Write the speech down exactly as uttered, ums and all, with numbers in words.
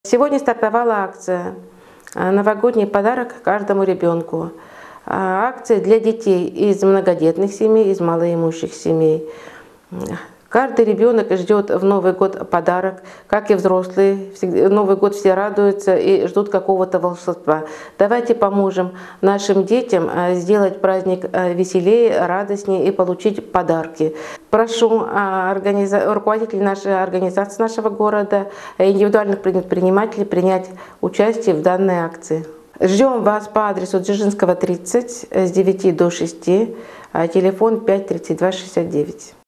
Сегодня стартовала акция «Новогодний подарок каждому ребенку». Акция для детей из многодетных семей, из малоимущих семей. Каждый ребенок ждет в Новый год подарок, как и взрослые. В Новый год все радуются и ждут какого-то волшебства. Давайте поможем нашим детям сделать праздник веселее, радостнее и получить подарки. Прошу организа... руководителей нашей организации нашего города, индивидуальных предпринимателей принять участие в данной акции. Ждем вас по адресу Дзержинского, тридцать, с девяти до шести, телефон пять тридцать два шестьдесят девять.